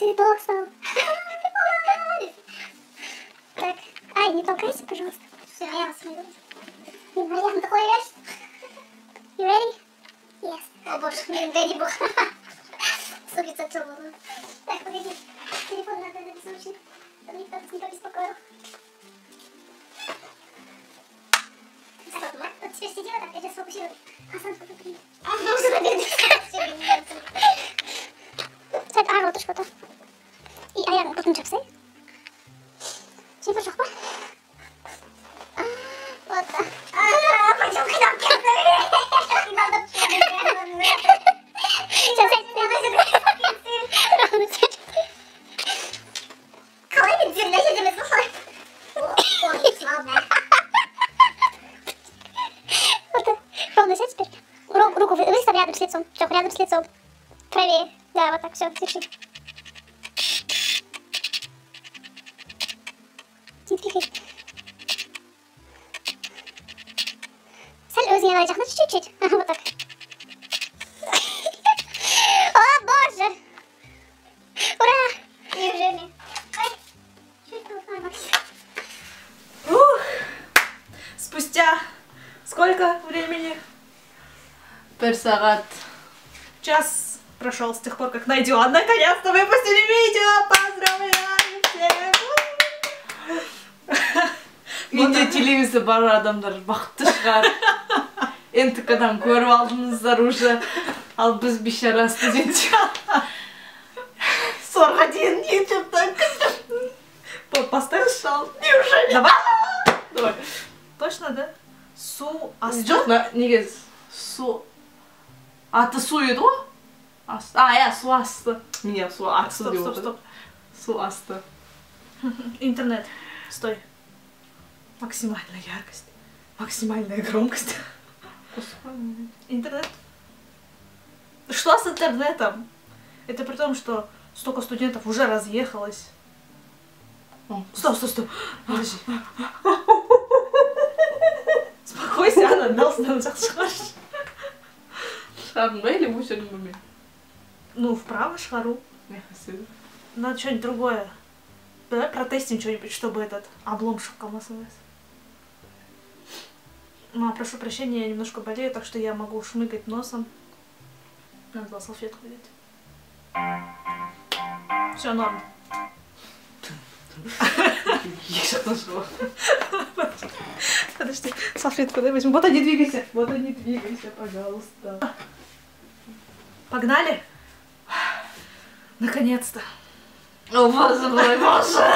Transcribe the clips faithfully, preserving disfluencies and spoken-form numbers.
Цветок стал. Так, ай, не толкайся, пожалуйста. Все, я вас смогу. Невероятно, такой вещь. You ready? Yes. О боже, не дай бог. Супится целую. Так, погоди. Телефон надо записать, чтобы никто нас не побеспокоил. Стоп, вот теперь сидела так, я сейчас сфокусирую. Хасан, сколько принял? А, ну уже наберет. Sen ağır otur şurada. İyi ayağını tutunacaksın. Şimdi vuracak mı? Вот так. Почему кидам кидам? Надо Сейчас я Kalay bir cümleşeceğimiz bu falan. Ой, славно. Вот так. Ровно сядь теперь. Руку выставь рядом с лицом. Все, рядом с лицом. Правее. Да, вот так, все, держи. Не двигай. Сәл өзіңе қарай жақындатшы чуть-чуть. Ага, вот так. О, боже! Ура! Неужели? Ай, чуть тут Ух! Спустя сколько времени? Пер сағат. Час прошел с тех пор, как Найдён наконец-то выпустили видео. Поздравляю всех! Менде телевизор бар адамдар бақытты шығар. эн тэ ка-дан көріп алдыңыздар уже. Ал біз бейшара студент. сорок один ютубтан. Поставил шал. Неужели? Давай! Давай. Точно, да? Су асты? Жоқ, неге су... Аты су еді ғой? А, иә, су асты. Міне су асты деп Стоп, стоп, стоп. Су асты. Интернет. Стой. Максимальная яркость. Максимальная громкость. Интернет. Что с интернетом? Это при том, что столько студентов уже разъехалось. Стоп, стоп, стоп. Подожди. Спокойся, Анна, дал нам шарш. Шарм, или вы все не Ну, вправо шару. Надо что-нибудь другое. Давай протестим что-нибудь, чтобы этот облом шоколасовался. Ну, прошу прощения, я немножко болею, так что я могу шмыгать носом. Надо было салфетку взять. Все, норм. Подожди, салфетку дай возьму. Вот они, двигайся. Вот они, двигайся, пожалуйста. Погнали? Наконец-то. О, боже мой, боже.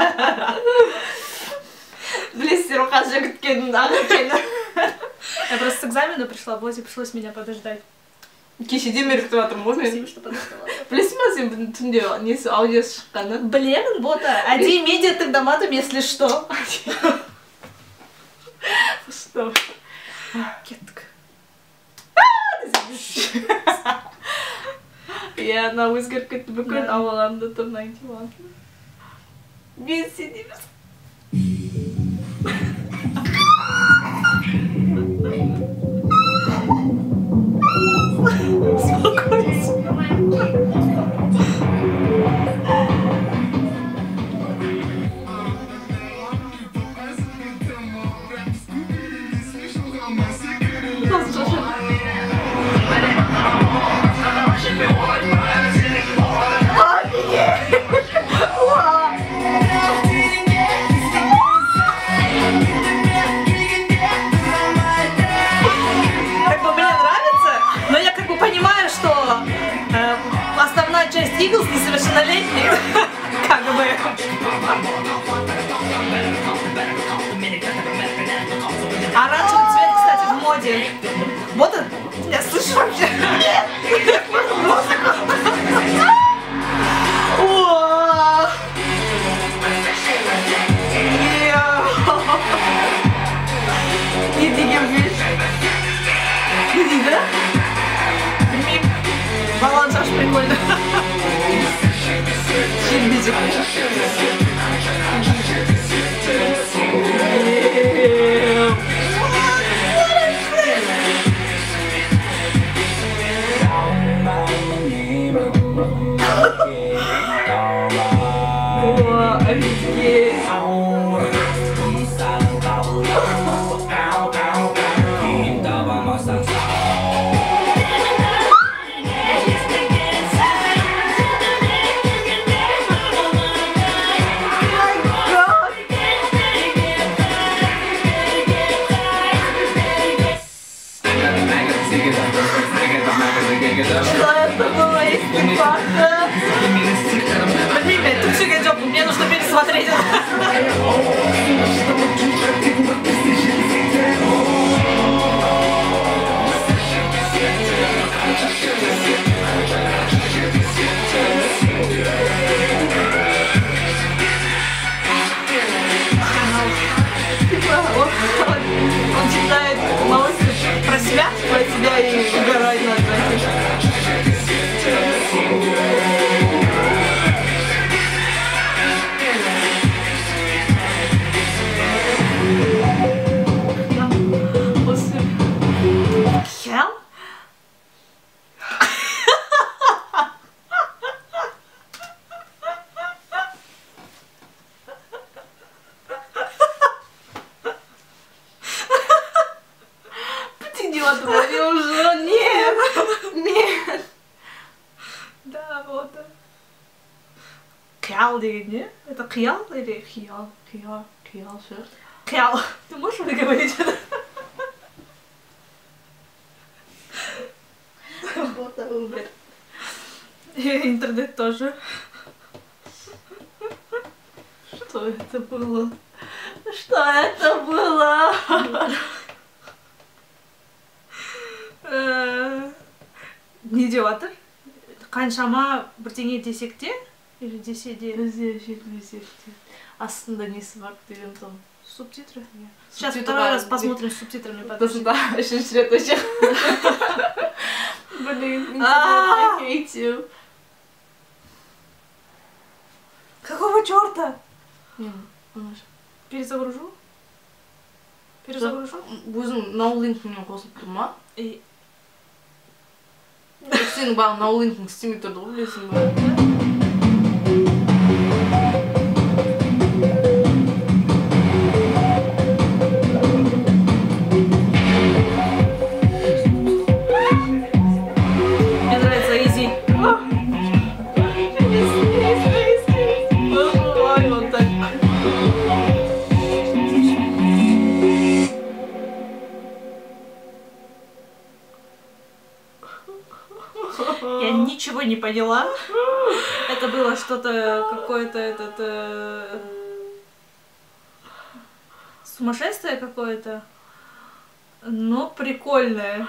Білесіздер, оқан жігіткенің ағы екені. Я просто с экзамена пришла, Бозе пришлось меня подождать. Кешеден бері күтіп жатырмын ғой мен. Спасибо, что подождала. Білесің ба сен бүгін түнде несі аудиосы шыққаны? Блин, Бота, один медиа тогда матом, если что. Что? Кеттік. Я на өзгеріп кетті бүкіл ауаламды тұр найнти-уан. Мен сен емес. Часть Иглс несовершеннолетний, как бы. Оранжевый цвет, кстати, в моде. Вот он, я слышу вообще. Иди, Георгиевич. Иди, да? Баланс аж прикольно. Щербизик. смотреть. Он читает новости про себя, про себя и угорает на Хел? Идиот, говори уже. Нет. Нет. Да, вот. Кял деген не? Это киял или Киял, киял, киял, что? кял? Ты можешь выговорить это? Работа умер. И интернет тоже. Что это было? Что это было? Не деп жатыр? Қаншама бірдеңе десек те, или десе де Бізде жетмесек те. Астында несі бар деген соң. субтитры? Сейчас второй раз посмотрим с субтитрами. Ортасында үшінші рет өшек. Блин, интернет, I hate you. Какого черта? Мен, Перезагружу? Перезагружу? өзің ноулинкіңмен қосылып тұр ма? И... Сенің бағын ноулинкің істемей тұрды ғой, білесің ба? Мне нравится Изи. Я ничего не поняла. Это было что-то, какое-то этот... Э, сумасшествие какое-то. Но прикольное.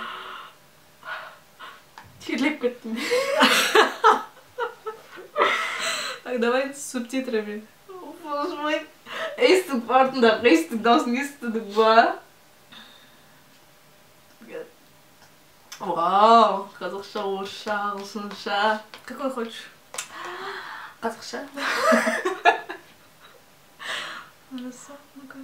Так, давай с субтитрами. Боже мой. Естік артындағы естік даусын естідік ба? Вау, қазақша, орысша, ағылшынша. Какой хочешь? Қазақша. Хорошо, ну-ка.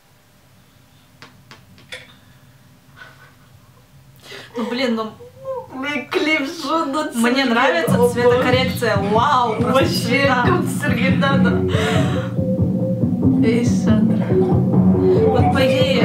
Ну блин, ну Блин, клип жжёт. мне нравится цветокоррекция. Вау, Вообще, цвета. как Сергей надо. Эй, Сандра. Вот по идее,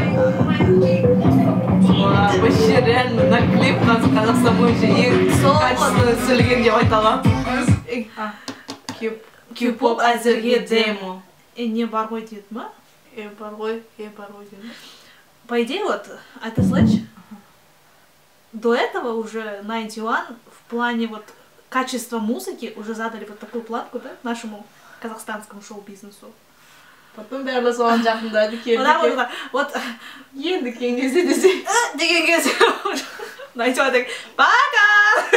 Вау, вообще реально на клип нас Қазақстан бойынша ең качественно түсірілген деп айта аламын. а, Кей-поп әзірге демо. и не бар ғой дейді ма? Е бар ғой, е бар ғой дейді. По идее, вот, это слышь, до этого уже девяносто один в плане вот качества музыки уже задали вот такую планку, да, нашему казахстанскому шоу-бизнесу. Потом бәрі соған жақындады, Вот так вот, келді. вот, вот, Енді кейін кезде десе. «Э, деген кезде девяносто один так, пока!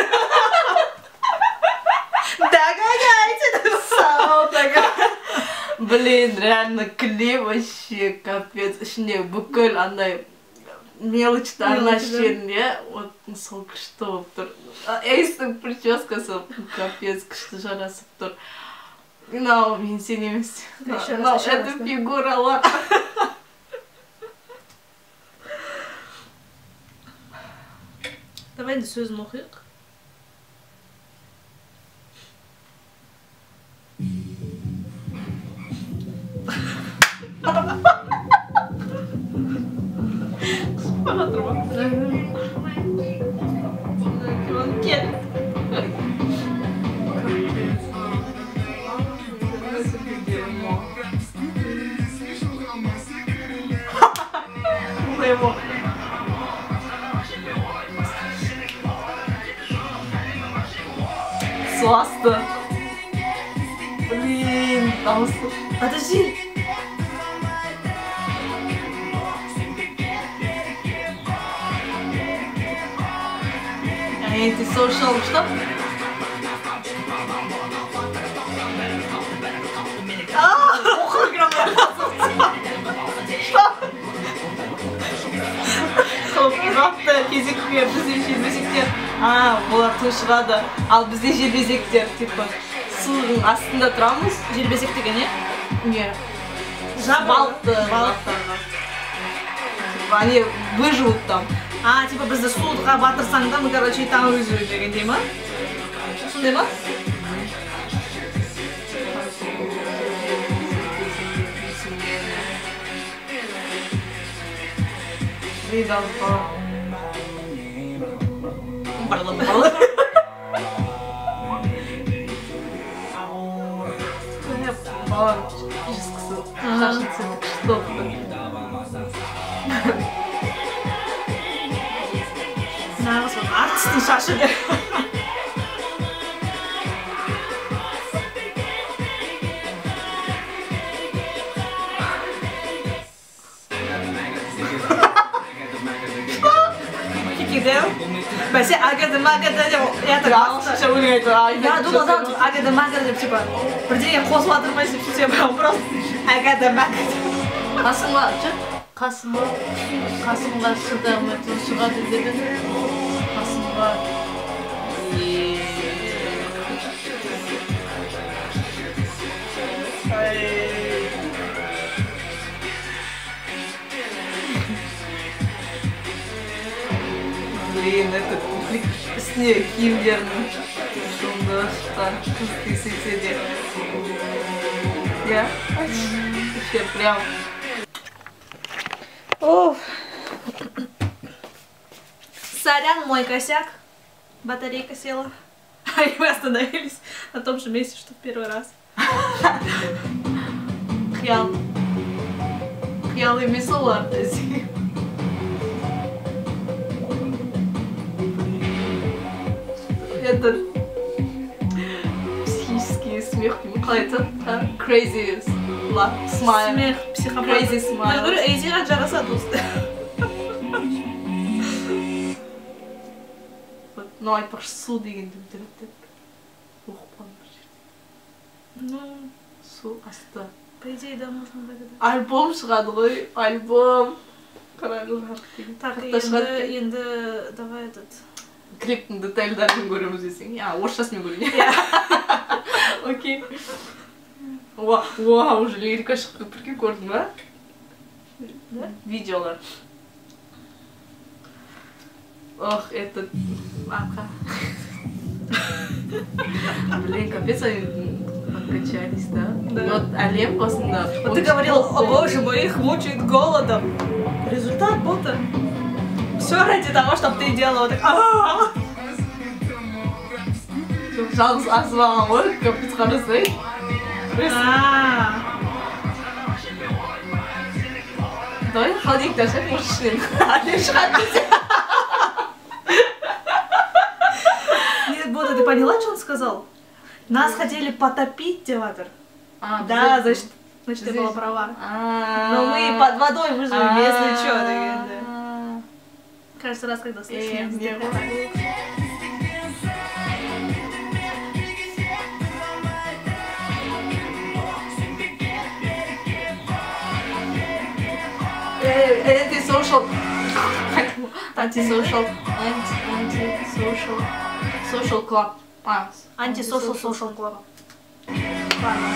Догоняйте! Сау такая. Блин, реально клип вообще капец. Ішінде бүкіл андай мелочтарына Мелочь, да. шерінде. Вот сол күшті болып тұр. Эйстің прическасы капец күшті жарасып тұр. Мынау мен сен емес. Еще раз, Мынау еще раз, это да. фигуралар. Давай енді сөзін оқиық. Кет. дауысы. Подожди. Anti-social что? Ох, громко. Что? Топырақты кезекке бізде желбезектер. А, олар тұншығады. Ал бізде желбезектер, типа, судың астында тұрамыз. Желбезек деген, е? Не, Балықты. балықтарға. Они выживут там. А, типа бізді суға батырсаң да, мы, короче, и там выживем дегендей ма? Сондай ма? Видал, бала. Барлым, барлым. Бала физически шашницы, так что? Нағыз вот артистің шашы де. Кикидеу? Бәсе агады магады деп, я так Ағылшынша өлең айтып, Я думал, да, тут агады магады деп, типа, бірдеңе қосып атырмайсың деп сөйтсем, просто агады магады. Қасымға, жүр, Қасымға, Қасымға шыдамай тұншығады деді. Қасымға... Блин, этот конфликт с ней киімдерінің шуында шыққан қыз кесексе де. Я? Вообще прям... Оф. Сорян, мой косяк. Батарейка села. И мы остановились на том же месте, что в первый раз. Қиял. Қиял емес олар десе. Это психический смех, қалай айтады? Crazy smile. Смех, психопат. Crazy Я smile. говорю, Эйзиға жарасады осы. Ну, айтпақшы су дегенді білдіріп деп. Оқып қалдым бір жерде. Ну, Су асты. по идее, да, можно догадаться. Альбом шығады ғой, альбом. Қараңғы жарық деген. Так, Тақырыпта шығады енді, екен. енді, давай этот... Клиптің детальдарын көреміз десең. Я, орысшасын көрейін. Окей. Уау, уже лирика шықты. Бірге көрдің ба? Да? Видеолар. Ох, этот... Ака. Блин, капец, они подкачались, да? Да. Вот Олег басында... Вот ты говорил, о боже мой, их мучает голодом. Результат будто. Все ради того, чтобы ты делала вот так. А-а-а! Жалғыз асып алған ғой, капец қарасай. А. Давай холодильник ашайық, может ішінен. Олег шығады десе. Нет, Бода, ты поняла, что он сказал? Нас хотели потопить, театр. А, Да, бізде- значит, значит, ты здесь. была права. А. Но мы под водой выживем, если что. А. Каждый раз, когда Э, слышим. мне Anti-social. Anti-social. Anti-social. Social club. А, Антисошал сошал клаба. Ладно.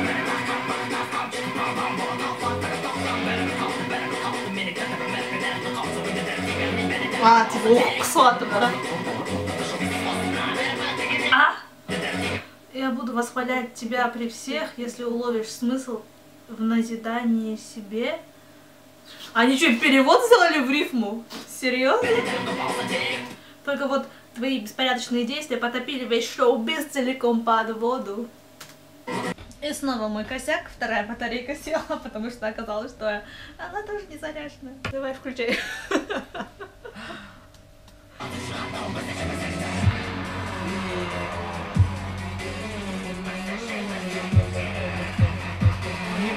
А, типа, ох, кысылатыр, да? А? Я буду восхвалять тебя при всех, если уловишь смысл в назидании себе. Они что, перевод сделали в рифму? Серьезно? Только вот твои беспорядочные действия потопили весь шоу-биз целиком под воду. И снова мой косяк, вторая батарейка села, потому что оказалось, что она тоже не заряжена. Давай включай.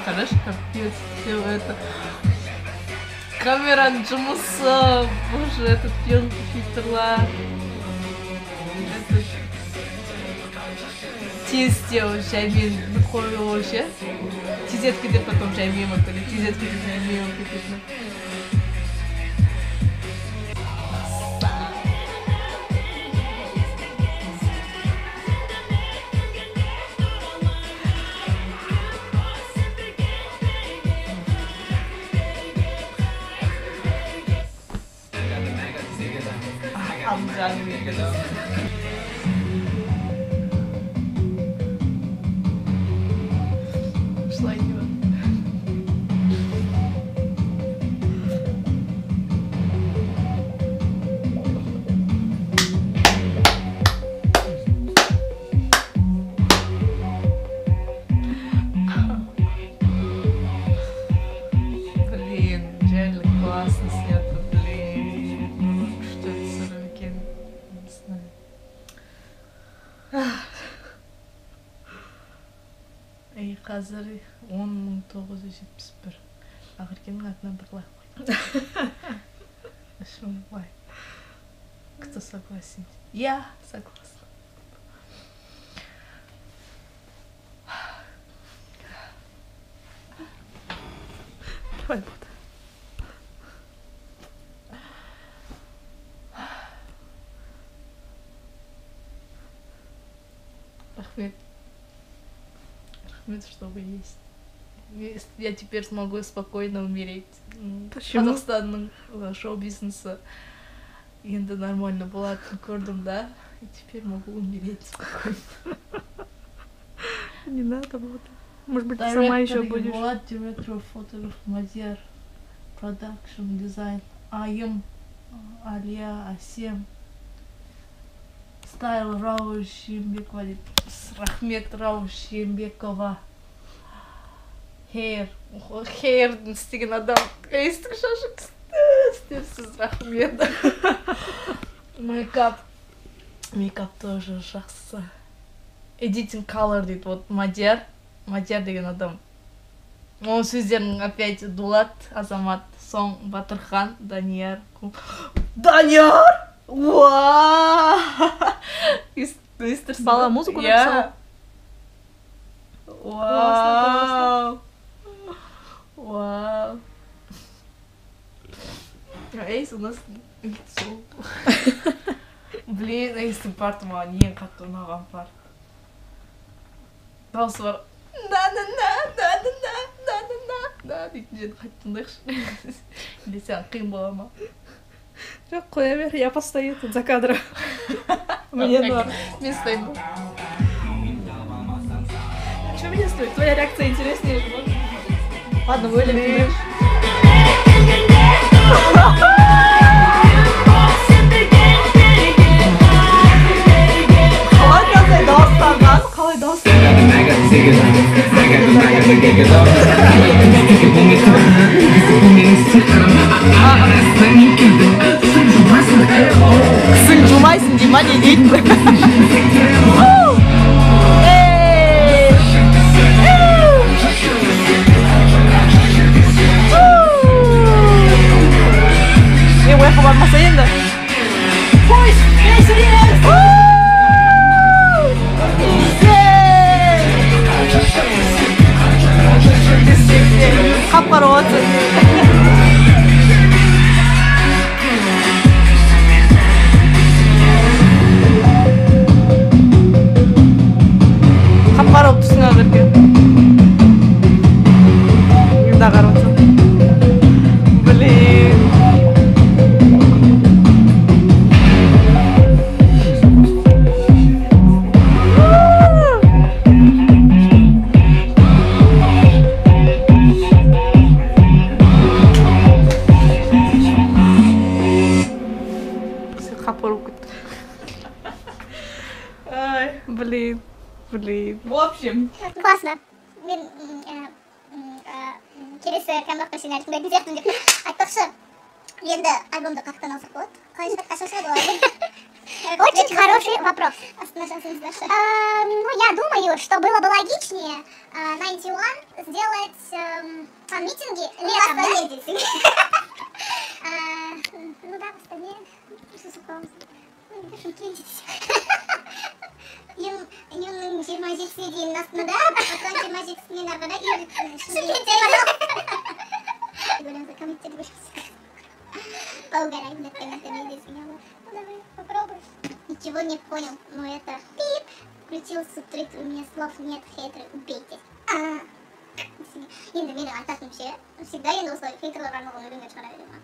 Хорошо, капец, все это. Камераның жұмысы, боже, этот пьон фильтрлар. Тез істеу, жаймен қою ше. Тезеткіде потом жаймен өтілі, тезеткіде жаймен өтілі. Amcanım yıkıdım. Слайдиво. Блин, реально классно снято, блин. Что это за руки? Не знаю. Эй, қазір он мың тоғыз жүз жетпіс бір. Ақыркенің атынан бір лайк қойдым. Шум лайк. Кто согласен? Я согласна. Давай вот. Рахмет. Рахмет, что вы есть. Я теперь смогу спокойно умереть. Почему? Казахстанның шоу-бизнесі енді нормально болатынын көрдім, да? И теперь могу умереть спокойно. Не надо вот. Может быть, ты сама еще будешь. What director photograph Мадияр, production design Айым, Алия, Асем, стайл Рауш Шембекова дейді. Рахмет Рауш Шембекова. Hair, hair'дің істеген адам. Естің шашық істерсіз, рахмет. Мейкап. Мейкап тоже жақсы. Editing color дейді. Вот Мадияр. Мадияр деген адам. Оның сөздерін опять Дулат, Азамат, соң Батырхан, Данияр. Данияр! Уау! Бала музыку написал? Вау! Вау! Эйс у нас лицо. Блин, Эйстің парты маған ең қатты ұнаған парт. Дауысы бар. На-на-на-на-на-на-на-на дейтін жерді қатты тыңдайықшы. Или саған қиын бола ма? Жоқ, қоя бер, я постою тут за кадром. Мне норм. Мен стоим. Что мне стоит? Твоя реакция интереснее. Ладно, вылез. Қалай қандай дауыстардан? Қалай дауыстардан? Кісің жумайсың дей ма, не дейді? Е, ояққа бармаса енді. Қой, бесірес! Қап-қара отыр. Қап-қара болып тұрсың әзірге. Енді қарап отырсың. Блин. Ай, блин, блин. В общем. Классно. Мен келесі камбақпен сені әлі тыңдайтын сияқтымын деп айтпақшы. Енді альбомды қақтан алсақ болады. Қалай шығады, қашан шығады ол альбом? Очень хороший вопрос. А, ну, я думаю, что было бы логичнее а, девяносто один сделать эм, фан-митинги летом, да? А, ну да, в Астане. Юм жиырма жетісіне дейін астанада, потом жиырма жетісінен арғада Шымкентте. Говорим, за комитет вышел. Поугараем над комментами здесь меня. Ну давай, попробуй. Ничего не понял, но это пип. Включил субтитры, у меня слов нет, хейтеры, убейте. Енді мені айтатын ше, всегда енді осылай хейтерлер арналған өлеңдер шығара беремін.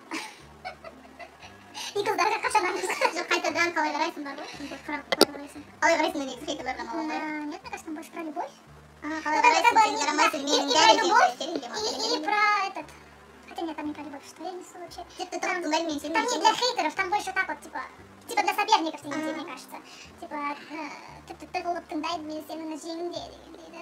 И қыздарға қашан жоқ қайтадан қалай қарайсың бар ғой? Қалай қарайсың? Қалай қарайсың негізі хейтерлерге арналған? Нет, мне кажется, там больше про любовь. Қалай қарайсың, сен жарамайсың, менің дәрежем. И про этот... Хотя нет, там не про любовь, что я несу вообще. Там не для хейтеров, там больше так вот, типа... Типа для соперников, мне кажется. Типа... Ты голубтыңдай мен сені жеңінде дейді.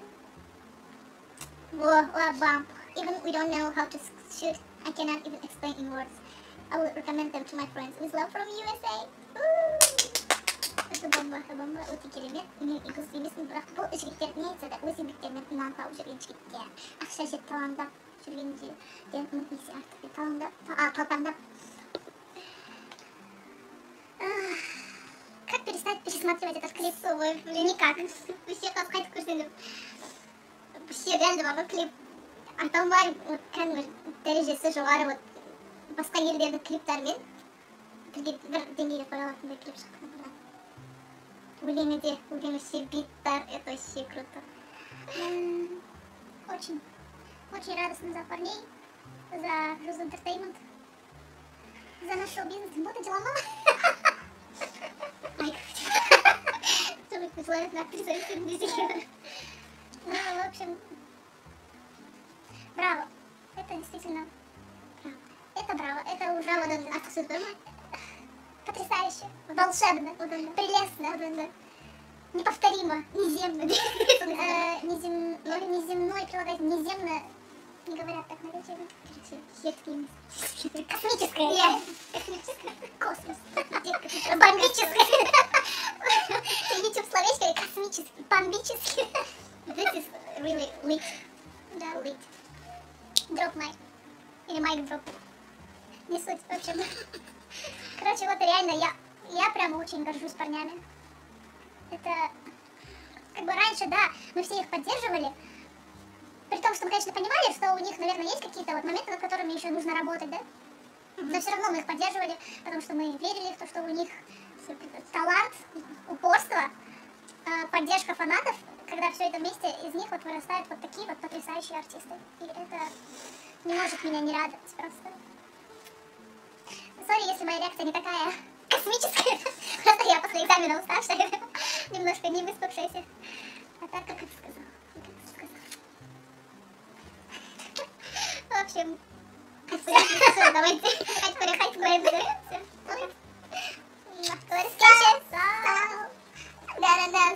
Whoa, what a bump. Even we don't know how to shoot, I cannot even explain in words. I would recommend them to my friends. With love from U S A. Это бомба, это бомба. Өте керемет. Мен игіз емесін, бірақ бұл жігіттер не айтса да өз еңбектерімен нан тауып жүрген жігіттер. Ақша жеп талаңдап жүргенде несі артық талаңдап, талпаңдап. Как перестать пересматривать этот клип? Никак. Вообще қайтып көрсеңдер. Вообще реально бар ғой клип. Артан бар, кәдімгі дәрежесі жоғары вот басқа елдердің клиптармен бір деңгейде қоя алатындай клип шыққан. Өлеңі де, өлеңі вообще биттар, это вообще круто. Очень, очень радостно за парней, за Cruise Entertainment, за наш шоу-бизнес. Вот эти ломала. Ай, что вы присылают на актрису? Ну, в общем, браво. Это действительно браво. Это браво. Это уже вот этот акт. Потрясающе. Волшебно. Прелестно. Неповторимо. Неземно. Неземной прилагать. Неземно. Не говорят так на речи. Едкий. Космическое. Космическое. Космос. Бомбическое. YouTube словечко и космический. Бомбический. This is really lit. Да, lit. Drop mic. Или mic drop. Не суть, в общем. Короче, вот реально я, я прямо очень горжусь парнями. Это, как бы раньше, да, мы все их поддерживали. При том, что мы, конечно, понимали, что у них, наверное, есть какие-то вот моменты, над которыми еще нужно работать, да? Но все равно мы их поддерживали, потому что мы верили в то, что у них талант, упорство, поддержка фанатов. Когда все это вместе, из них вот вырастают вот такие вот потрясающие артисты. И это не может меня не радовать просто. Сори, если моя реакция не такая космическая. Просто я после экзамена уставшая, немножко не выспавшаяся. А так, как это сказала? Как это сказала? В общем, давайте. Хайт-кори, хайт-кори, все. До встречи. Да-да-да.